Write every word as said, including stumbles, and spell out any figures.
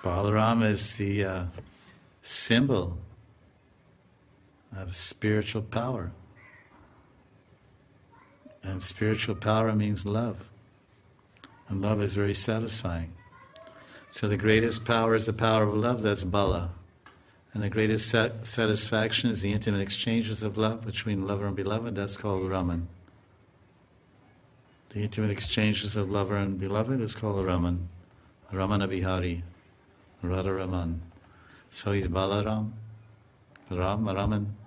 Balaram is the uh, symbol of spiritual power. And spiritual power means love. And love is very satisfying. So the greatest power is the power of love, that's Bala. And the greatest sat- satisfaction is the intimate exchanges of love between lover and beloved, that's called Raman. The intimate exchanges of lover and beloved is called Raman. Ramana Bihari. Radha Raman. So he's Balaram, Ram, Raman.